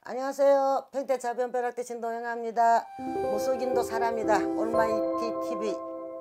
안녕하세요. 평택자변벼락대 신동영합니다. 무속인도 사람이다. 올마이티 TV.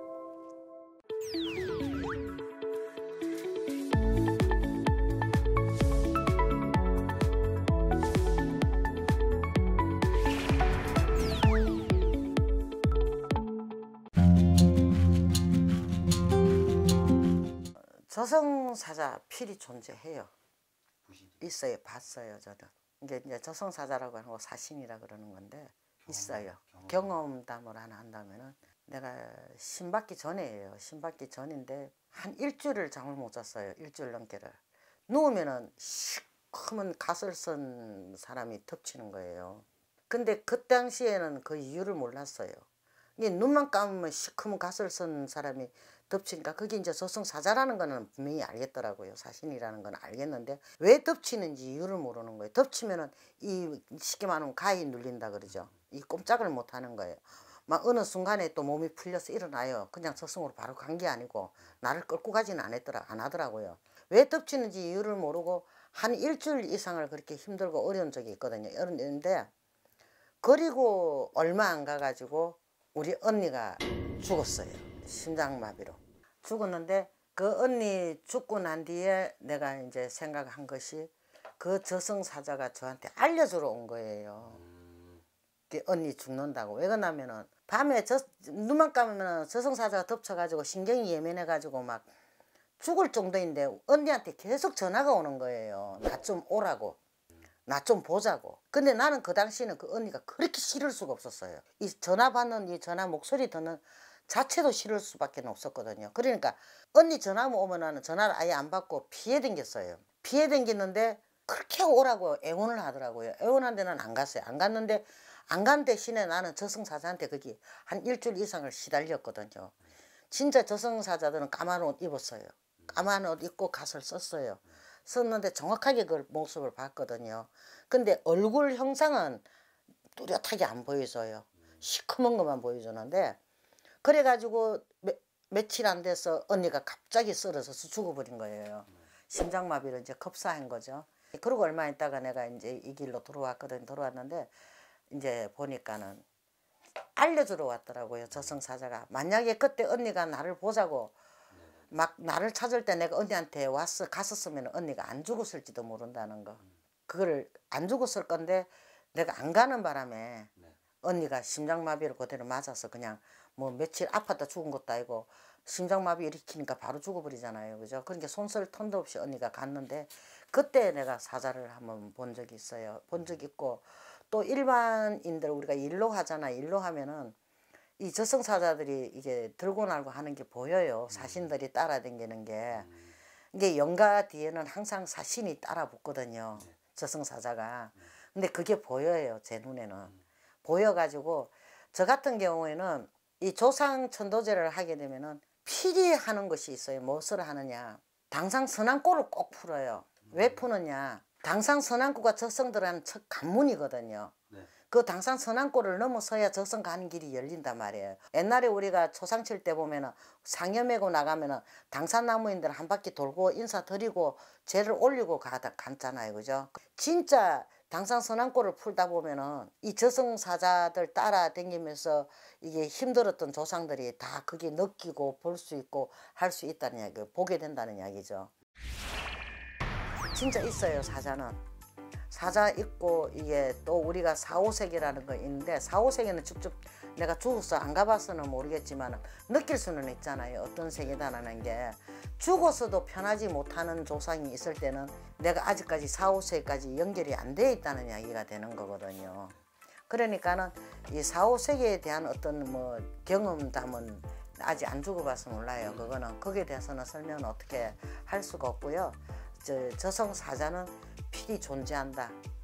저승사자 필히 존재해요. 있어요. 봤어요. 저는. 이게 이제 저승사자라고 하는 거 사신이라 그러는 건데 있어요. 경험담을 하나 한다면은 내가 신받기 전에예요. 신받기 전인데 한 일주일을 잠을 못 잤어요. 일주일 넘게를. 누우면은 시커먼 갓을 쓴 사람이 덮치는 거예요. 근데 그 당시에는 그 이유를 몰랐어요. 이게 눈만 감으면 시커먼 갓을 쓴 사람이 덮치니까 그게 이제 저승사자라는 거는 분명히 알겠더라고요. 사신이라는 건 알겠는데 왜 덮치는지 이유를 모르는 거예요. 덮치면은 이 쉽게 말하면 가히 눌린다 그러죠. 이 꼼짝을 못 하는 거예요. 막 어느 순간에 또 몸이 풀려서 일어나요. 그냥 저승으로 바로 간 게 아니고 나를 끌고 가지는 안 하더라고요. 왜 덮치는지 이유를 모르고 한 일주일 이상을 그렇게 힘들고 어려운 적이 있거든요. 어려운데 그리고 얼마 안 가가지고 우리 언니가 죽었어요. 심장마비로 죽었는데 그 언니 죽고 난 뒤에 내가 이제 생각한 것이 그 저승사자가 저한테 알려주러 온 거예요. 그 언니 죽는다고. 왜 그러냐면은 밤에 눈만 감으면 저승사자가 덮쳐가지고 신경이 예민해가지고 막 죽을 정도인데 언니한테 계속 전화가 오는 거예요. 나 좀 오라고. 나 좀 보자고. 근데 나는 그 당시에는 그 언니가 그렇게 싫을 수가 없었어요. 이 전화 받는 이 전화 목소리 듣는 자체도 싫을 수밖에 없었거든요. 그러니까 언니 전화 오면 나는 전화를 아예 안 받고 피해 댕겼어요. 피해 댕겼는데 그렇게 오라고 애원을 하더라고요. 애원한 데는 안 갔어요. 안 갔는데 안 간 대신에 나는 저승사자한테 거기 한 일주일 이상을 시달렸거든요. 진짜 저승사자들은 까만 옷 입었어요. 까만 옷 입고 갓을 썼어요. 썼는데 정확하게 그 모습을 봤거든요. 근데 얼굴 형상은 뚜렷하게 안 보여줘요. 시커먼 것만 보여주는데 그래가지고 며칠 안 돼서 언니가 갑자기 쓰러져서 죽어버린 거예요. 심장마비로 이제 급사한 거죠. 그러고 얼마 있다가 내가 이제 이 길로 들어왔거든. 들어왔는데 이제 보니까는 알려주러 왔더라고요. 저승사자가. 만약에 그때 언니가 나를 보자고 막 나를 찾을 때 내가 언니한테 갔었으면 언니가 안 죽었을지도 모른다는 거. 그걸 안 죽었을 건데 내가 안 가는 바람에 언니가 심장마비를 그대로 맞아서 그냥 뭐 며칠 아팠다 죽은 것도 아니고 심장마비 일으키니까 바로 죽어버리잖아요. 그죠? 그러니까 손쓸 턴도 없이 언니가 갔는데 그때 내가 사자를 한번 본 적이 있어요. 본 적이 있고 또 일반인들 우리가 일로 하잖아. 일로 하면은 이 저승사자들이 이게 들고 날고 하는 게 보여요. 사신들이 따라다니는 게. 이게 영가 뒤에는 항상 사신이 따라 붙거든요. 저승사자가. 근데 그게 보여요. 제 눈에는. 보여가지고 저 같은 경우에는 이 조상 천도제를 하게 되면은 필히 하는 것이 있어요. 무엇을 하느냐. 당상선왕고를 꼭 풀어요. 왜 푸느냐. 당상선왕고가 저승들한테 첫 관문이거든요. 그 당상선왕고를 넘어서야 저승 가는 길이 열린단 말이에요. 옛날에 우리가 초상칠 때 보면은 상여 메고 나가면은 당산나무인들 한 바퀴 돌고 인사드리고 죄를 올리고 갔잖아요. 그죠? 진짜 당상선왕고를 풀다 보면은 이 저승사자들 따라다니면서 이게 힘들었던 조상들이 다 그게 느끼고 볼 수 있고 할 수 있다는 이야기, 보게 된다는 이야기죠. 진짜 있어요, 사자는. 사자 있고 이게 또 우리가 사후세계라는 거 있는데 사후세계는 직접 내가 죽어서 안 가봐서는 모르겠지만 느낄 수는 있잖아요. 어떤 세계다라는 게. 죽어서도 편하지 못하는 조상이 있을 때는 내가 아직까지 사후세계까지 연결이 안 돼 있다는 이야기가 되는 거거든요. 그러니까는 이 사후세계에 대한 어떤 뭐 경험담은 아직 안 죽어봐서 몰라요. 그거는 거기에 대해서는 설명은 어떻게 할 수가 없고요. 저승사자는 필히 존재한다.